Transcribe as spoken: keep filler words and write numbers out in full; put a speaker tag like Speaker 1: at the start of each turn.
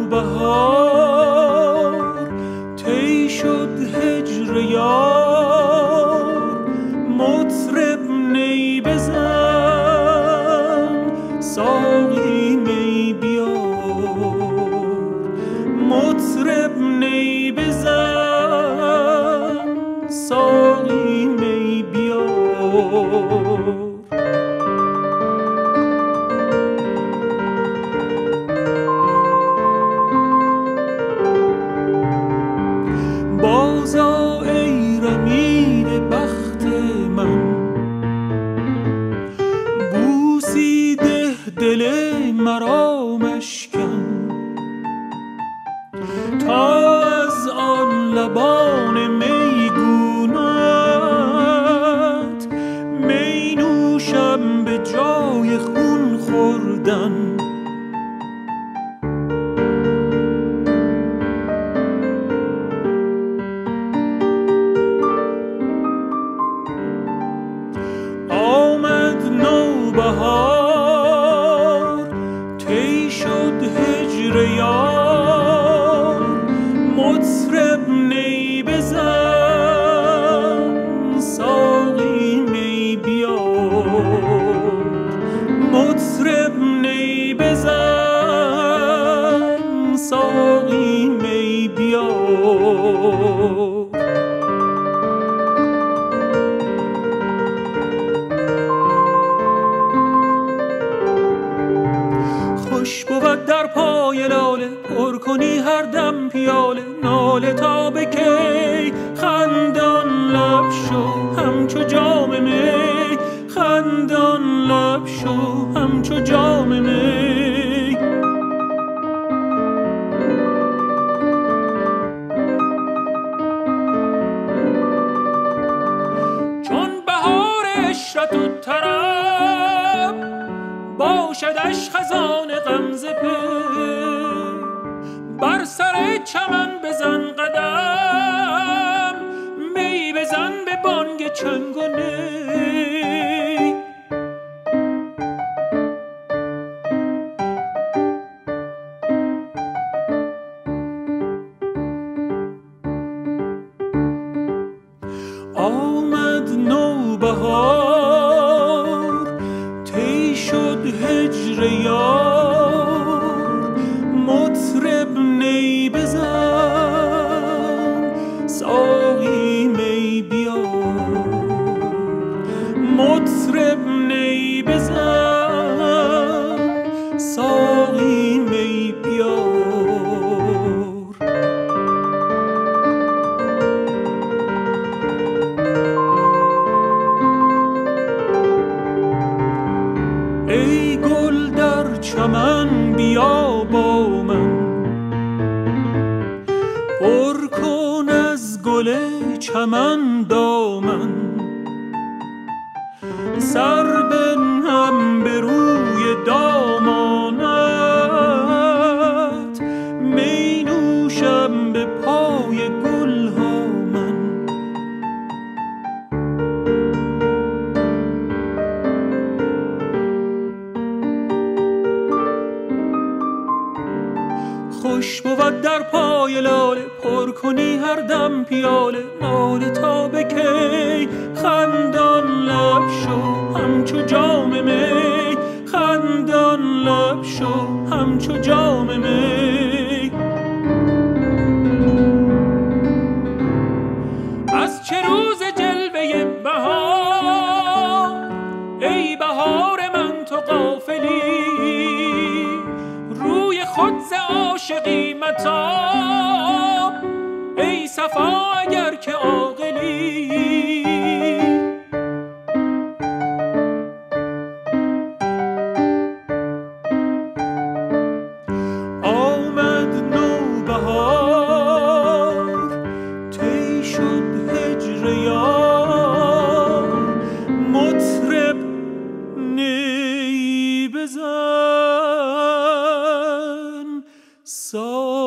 Speaker 1: نوبهار طی شد هجر یار مطرب نی بزن ساقی می بیار مطرب نی بزن ساقی می بیار بازا ای رمیده بخت من بوسی ده دل مرا مشکن تا از آن لبان میگونت می نوشم به جای خون خوردن بهار طی شد هجر یار مطرب نی بزن ساقی می بیار مطرب نی بزن ساقی می بیار خوش بود در پای لاله پر کنی هر دم پیاله ناله تا به کی خندان لب شو همچو جام می خندان لب شو همچو جام می چون بهار عشرت و طرب باشدش خزان غمزه پی بر سر چمن بزن قدم می بزن به بانگ چنگ و نی آمد نوبهار طی شد هجر یار مطرب نی بزن ساقی می بیار مطرب نی بزن ساقی می بیار ای گل در چمن بیا با من پر کن از گل چمن دامن سر بنهم به روی دامانت می نوشم به پای گلها من خوش بود در پای لاله پر کنی هر دم پیاله ناله تا به کی خندان لب شو همچو جام می خندان لب شو همچو جام می از چه روز جلوه بهار ای بهار من تو غافلی روی خود ز عاشقی متاب ای صفا اگر که عاقلی آمد نوبهار طی شد هجر یار مطرب نی بزن ساقی